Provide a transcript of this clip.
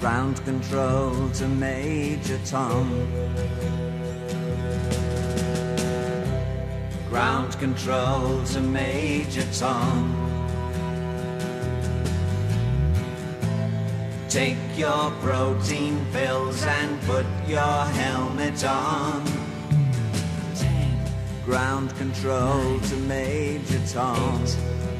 Ground control to Major Tom. Ground control to Major Tom. Take your protein pills and put your helmet on. 10, Ground control to Major Tom. 8,